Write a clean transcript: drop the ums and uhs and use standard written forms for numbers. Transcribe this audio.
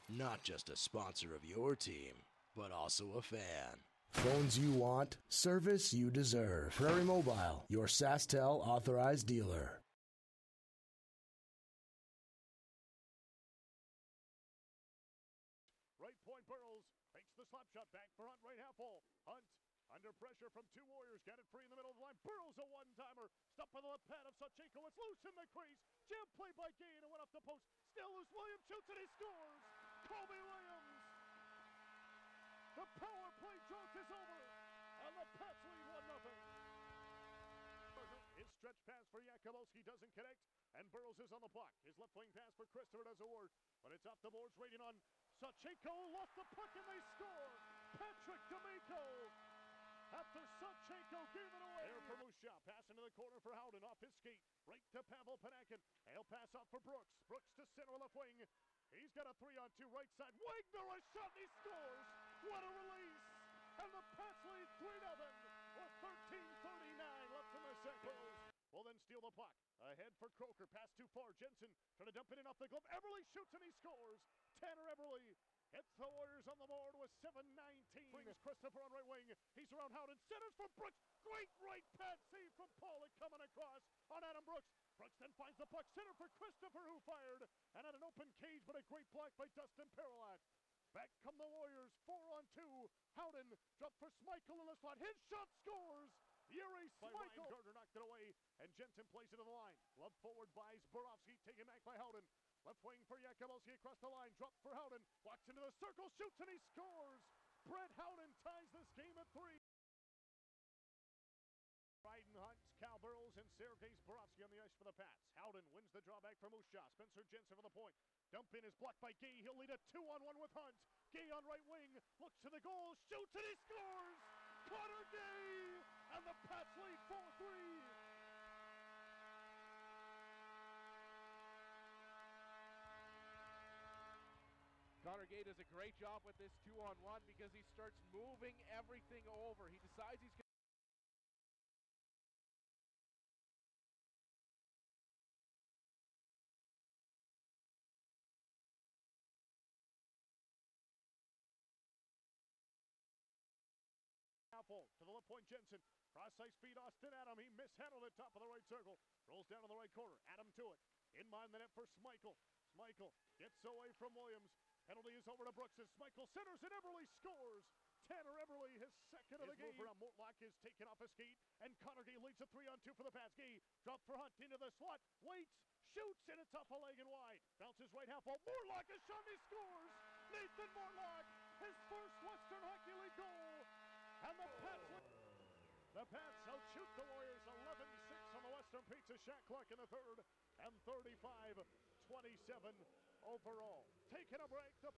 Not just a sponsor of your team, but also a fan. Phones you want, service you deserve. Prairie Mobile, your SaskTel authorized dealer. Right point Burrows makes the slap shot back for Hunt, right half full. Hunt under pressure from two Warriors, got it free in the middle of the line. Burrows a one-timer, stopped by the left pad of Sachenko. It's loose in the crease. Jam play by Gay and it went off the post. Still loose. Williams shoots and he scores. Kobe Williams. The power play joke is over, and the Pats lead 1-0. His stretch pass for Jakubowski doesn't connect, and Burrows is on the block. His left wing pass for Christopher does a word, but it's off the boards, rating on Sachenko. Lost the puck and they score. Patrick D'Amico, after Sachenko gave it away. There for Musha, pass into the corner for Howden, off his skate, right to Pavel Padakin. He'll pass out for Brooks. Brooks to center left wing. He's got a 3-on-2 right side. Wagner a shot and he scores. What a release! And the Pats lead 3-0 with 13:39 left in the second. Will then steal the puck. Ahead for Croker. Pass too far. Jensen trying to dump it in off the glove. Everly shoots and he scores. Tanner Everly hits the Warriors on the board with 7:19. Brings Christopher on right wing. He's around Howden. Centers for Brooks. Great right pad save from Pollock coming across on Adam Brooks. Brooks then finds the puck. Center for Christopher who fired. And at an open cage, but a great block by Dustin Perlat. Back come the Warriors. 4-on-2. Howden dropped for Schmeichel in the slot. His shot scores. Yuri Schmeichel. Gardner knocked it away. And Jensen plays it to the line. Love forward by Zborowski. Taken back by Howden. Left wing for Jakubowski across the line. Dropped for Howden. Walks into the circle. Shoots and he scores. Brett Howden ties this game at 3. Bryden Hunt, Cal Burrows, and Sergei Zborowski on the ice for the Pats. Howden wins the drawback for Musha. Spencer Jensen for the point. Dump in is blocked by Gay. He'll lead a 2-on-1 with Hunt. Gay on right wing. Looks to the goal. Shoots and he scores. Connor Gay. And the Pats lead 4-3. Connor Gay does a great job with this 2-on-1 because he starts moving everything over. He decides he's going Apple to the left point, Jensen. Cross ice feed, Austin Adam. He mishandled it, top of the right circle. Rolls down to the right corner. Adam to it. In mind the net for Schmeichel. Schmeichel gets away from Williams. Penalty is over to Brooks as Schmeichel centers and Everly scores. Tanner Everly, his second of the game. Mortlock is taken off his skate, and Connor Gay leads a 3-on-2 for the Pats. Gay drop for Hunt into the slot, waits, shoots, and it's off a leg and wide. Bounces right half wall. Mortlock is shot and he scores. Nathan Mortlock, his first Western Hockey League goal. And the Pats outshoot the Warriors 11-6 on the Western Pizza Shack clock in the third, and 35-27 overall. Taking a break.